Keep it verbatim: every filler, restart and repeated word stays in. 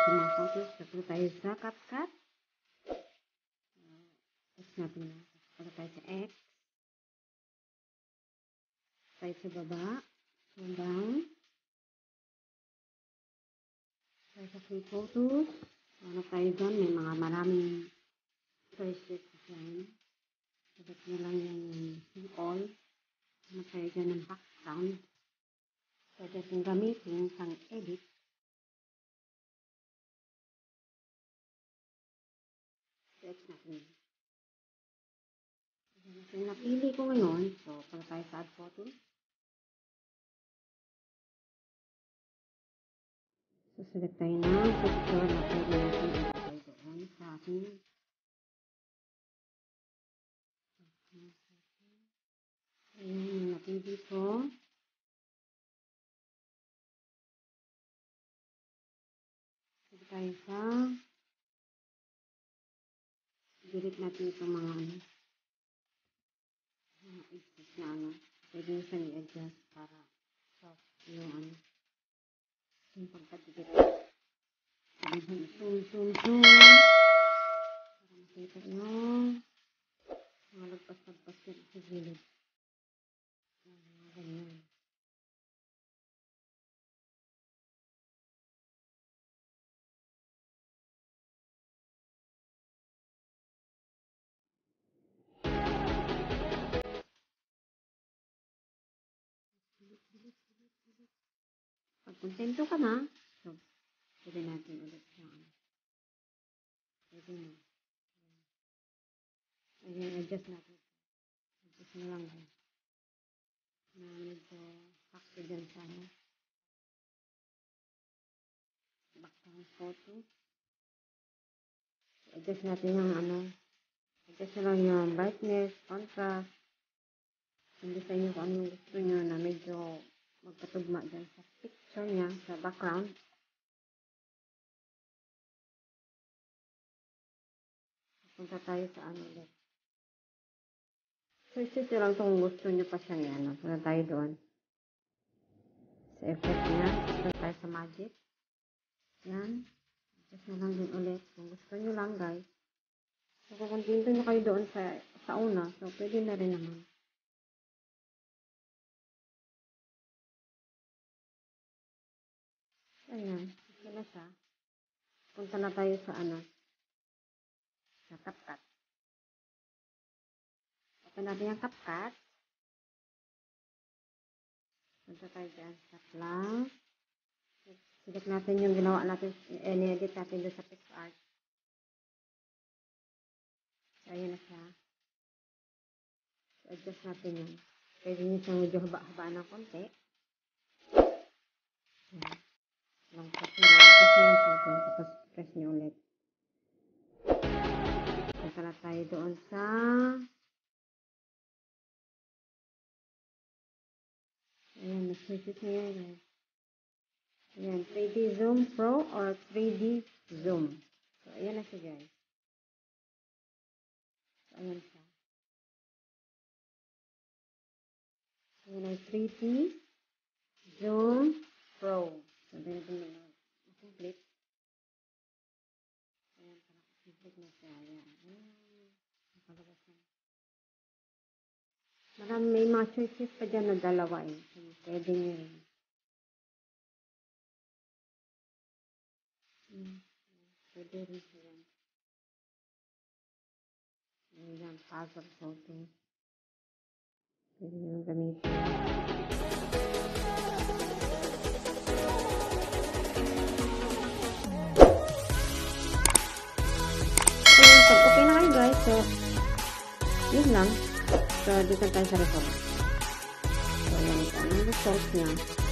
sa mga photos. Tapos tayo sa CapCut. Tapos natin na. Tapos tayo sa X. Tayo sa baba. Scroll down. Tayo sa free photos. Ano tayo doon? May mga maraming choices dyan. Sabat nyo lang yung see all. Ano tayo dyan ng background. Pwede kong gamitin pang edit. Search natin. Yung napili ko ngayon, so, pala tayo sa add photo. So, select tayo na picture na pwede natin ilagay doon sa ating. Ayan, yung napili ko. Select tayo sa delete natin itong mga ano. Mga exit na ano. Pwede nyo siyang i-adjust para soft yung ano. Yung pagka-delete. Zoom, zoom, zoom, zoom. Para makita nyo. Mga lagpas-lagpas yun sa gilid. Mga ganyan. Pag kontento ka na, so, pwede natin ulit yung ano. Pwede na. Ayan, adjust natin. Adjust na lang din. Na medyo sakto dyan sa ano. Background photo. Adjust natin yung ano. Adjust na lang yung brightness, contrast. Hindi sa inyo kung anong gusto nyo na medyo magpatugma dyan sa picture niya, sa background. Punta tayo sa ano ulit. So, isip nyo lang kung gusto nyo pa siya niya. Ano. Punta tayo doon. Sa effect niya. Punta tayo sa magic. Yan. Adjust na lang din ulit. Kung gusto nyo lang, guys. So, kung kontento nyo kayo doon sa, sa una, so, pwede na rin naman. Ayan. Ito na siya. Punta na tayo sa ano. Sa CapCut. Open natin yung CapCut. Punta tayo dyan sa plus. Select natin yung ginawa natin, i-edit natin doon sa PixArt. So, ayan na siya. So, adjust natin yun. Pwede nyo siyang medyo haba-haba ng konti. Ayan. Lang press nyo. Press nyo yung photo. Tapos press nyo ulit. Punta na tayo doon sa ayan, mas-message nyo yan guys. Ayan, three D Zoom Pro or three D Zoom. So, ayan na siya guys. So, ayan siya. Ayan ay three D Zoom Pro. So, ayan natin na complete. Ayan, para complete na siya. Ayan. Ayan. Nakalabas na. Marami, may mga choices pa dyan na dalawa eh. So, pwede nyo rin. Hmm. Pwede rin siya. Ayan, puzzle photo. Pwede nyo gamitin. So, pag okay na kayo guys, so, yun lang. So, dito tayo sa result. So, yan ito. Ang result niya.